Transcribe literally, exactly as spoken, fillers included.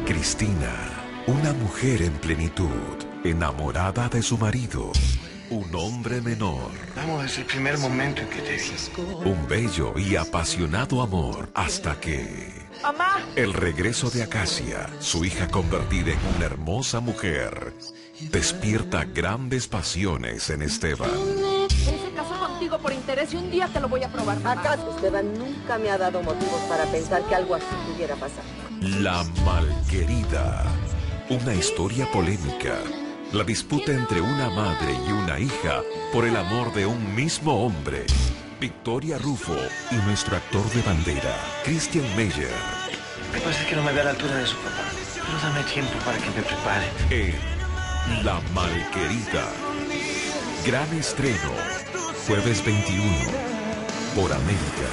Cristina, una mujer en plenitud, enamorada de su marido, un hombre menor. Vamos, desde el primer momento en que te vi. Un bello y apasionado amor hasta que... ¡Mamá! El regreso de Acacia, su hija convertida en una hermosa mujer, despierta grandes pasiones en Esteban. Él se casó contigo por interés y un día te lo voy a probar, mamá. ¿Acaso Esteban nunca me ha dado motivos para pensar que algo así pudiera pasar? La Malquerida, una historia polémica. La disputa entre una madre y una hija por el amor de un mismo hombre. Victoria Rufo y nuestro actor de bandera, Christian Meyer. Lo que pasa es que no me veo a la altura de su papá. Pero dame tiempo para que me prepare. En La Malquerida. Gran estreno, jueves veintiuno, por América.